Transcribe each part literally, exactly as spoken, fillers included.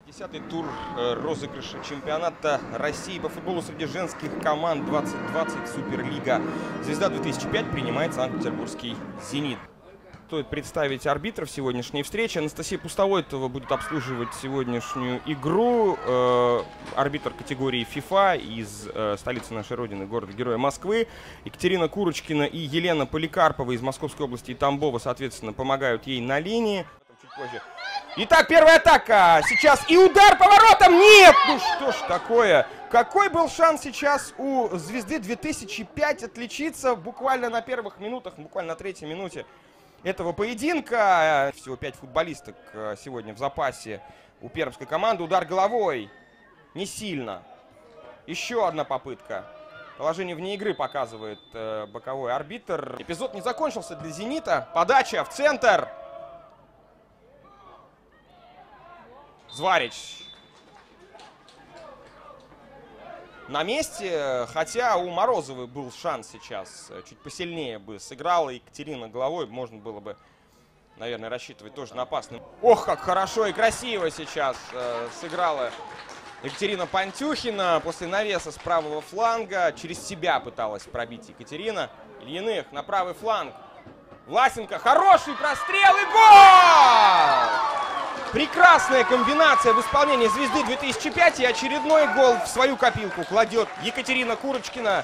Десятый тур розыгрыша чемпионата России по футболу среди женских команд двадцать двадцать Суперлига. Звезда две тысячи пять принимает Санкт-Петербургский «Зенит». Стоит представить арбитров сегодняшней встречи. Анастасия Пустовойтова будет обслуживать сегодняшнюю игру. Э, арбитр категории FIFA из э, столицы нашей родины, города-героя Москвы. Екатерина Курочкина и Елена Поликарпова из Московской области и Тамбова, соответственно, помогают ей на линии. Чуть позже. Итак, первая атака. Сейчас и удар поворотом. Нет! Ну что ж такое? Какой был шанс сейчас у звезды две тысячи пять отличиться буквально на первых минутах, буквально на третьей минуте этого поединка. Всего пять футболисток сегодня в запасе у пермской команды. Удар головой. Не сильно. Еще одна попытка. Положение вне игры показывает э, боковой арбитр. Эпизод не закончился для «Зенита». Подача в центр. Зварич на месте, хотя у Морозовой был шанс сейчас, чуть посильнее бы сыграла Екатерина головой, можно было бы, наверное, рассчитывать тоже на опасным. Ох, как хорошо и красиво сейчас э, сыграла Екатерина Пантюхина после навеса с правого фланга. Через себя пыталась пробить Екатерина. Ильиных на правый фланг. Власенко, хороший прострел и гол! Прекрасная комбинация в исполнении звезды две тысячи пять, и очередной гол в свою копилку кладет Екатерина Курочкина.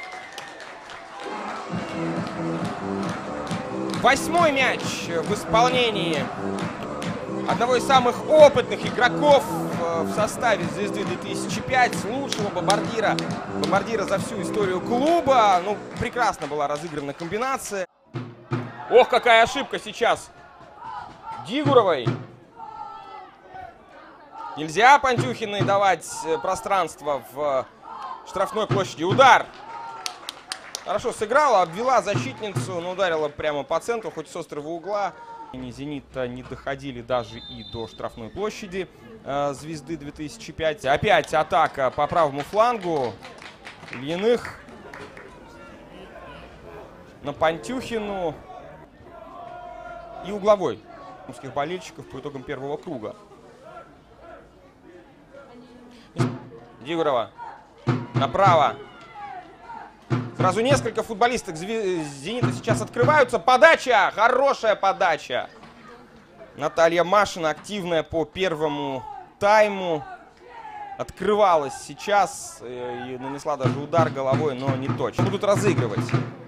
Восьмой мяч в исполнении одного из самых опытных игроков в составе звезды две тысячи пять, лучшего бомбардира, бомбардира за всю историю клуба. Ну, прекрасно была разыграна комбинация. Ох, какая ошибка сейчас Дигуровой. Нельзя Пантюхиной давать пространство в штрафной площади. Удар. Хорошо сыграла, обвела защитницу, но ударила прямо по центру, хоть с острого угла. «Зенита» не доходили даже и до штрафной площади э, звезды две тысячи пять. Опять атака по правому флангу. Ильиных на Пантюхину. И угловой русских болельщиков по итогам первого круга. Дигурова направо. Сразу несколько футболисток «Зенита» сейчас открываются. Подача! Хорошая подача. Наталья Машина, активная по первому тайму. Открывалась сейчас и нанесла даже удар головой, но не точно. Будут разыгрывать.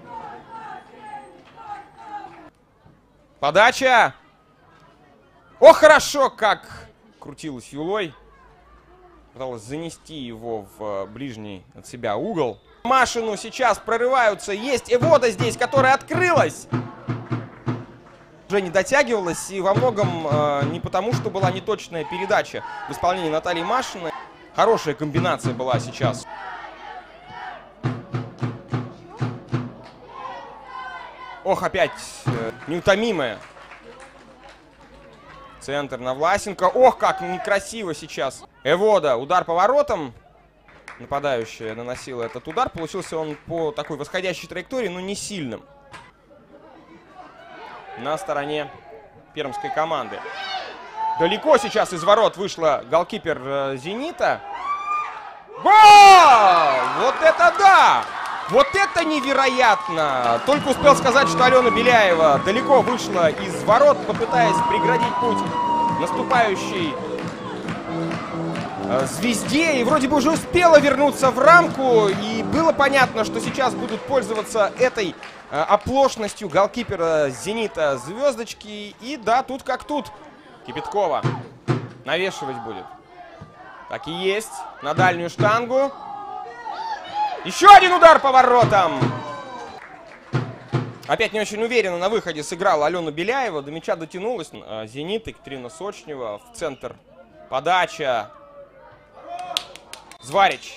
Подача! О, хорошо, как крутилась Юлой. Пыталась занести его в ближний от себя угол. Машину сейчас прорываются. Есть Эвода здесь, которая открылась. Уже не дотягивалась. И во многом э, не потому, что была неточная передача в исполнении Натальи Машиной. Хорошая комбинация была сейчас. Ох, опять э, неутомимая. Центр на Власенко. Ох, как некрасиво сейчас. Эвода. Удар по воротам. Нападающая наносила этот удар. Получился он по такой восходящей траектории, но не сильным. На стороне пермской команды. Далеко сейчас из ворот вышла голкипер э, «Зенита». Гол! Вот это да! Вот это невероятно! Только успел сказать, что Алена Беляева далеко вышла из ворот, попытаясь преградить путь наступающей э, звезде. И вроде бы уже успела вернуться в рамку. И было понятно, что сейчас будут пользоваться этой э, оплошностью голкипера «Зенита» звездочки. И да, тут как тут. Кипяткова навешивать будет. Так и есть. На дальнюю штангу. Еще один удар по воротам. Опять не очень уверенно на выходе сыграла Алена Беляева. До мяча дотянулась. «Зенит», Екатерина Сочнева. В центр подача. Зварич.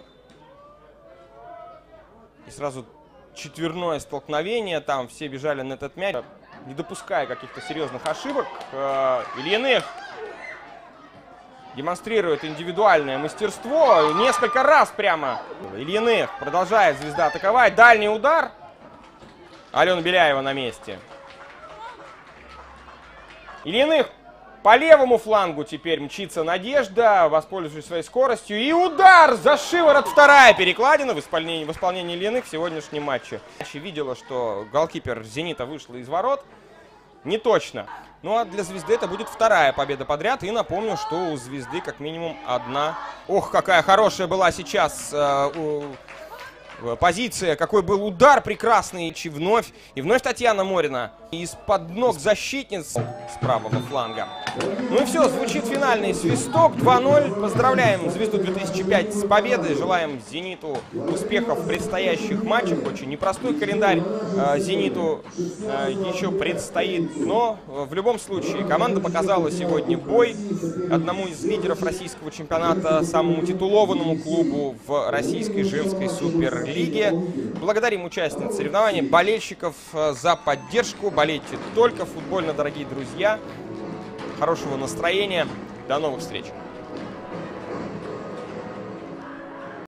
И сразу четверное столкновение. Там все бежали на этот мяч, не допуская каких-то серьезных ошибок. Ильиных демонстрирует индивидуальное мастерство. Несколько раз прямо. Ильиных продолжает звезда атаковать. Дальний удар. Алена Беляева на месте. Ильиных По левому флангу теперь мчится Надежда, воспользуясь своей скоростью. И удар за шиворот. Вторая перекладина в исполнении, в исполнении Лены в сегодняшнем матче. Видела, что голкипер «Зенита» вышла из ворот. Не точно. Ну а для «Звезды» это будет вторая победа подряд. И напомню, что у «Звезды» как минимум одна. Ох, какая хорошая была сейчас э, у... позиция, какой был удар прекрасный. И вновь, и вновь Татьяна Морина из-под ног защитниц с правого фланга. Ну и все, звучит финальный свисток. два ноль. Поздравляем «Звезду» две тысячи пять с победой. Желаем «Зениту» успехов в предстоящих матчах. Очень непростой календарь э, «Зениту» э, еще предстоит. Но э, в любом случае команда показала сегодня бой одному из лидеров российского чемпионата, самому титулованному клубу в российской женской суперлиге. Благодарим участниц соревнований, болельщиков э, за поддержку. Болейте только футбольно, дорогие друзья. Хорошего настроения. До новых встреч.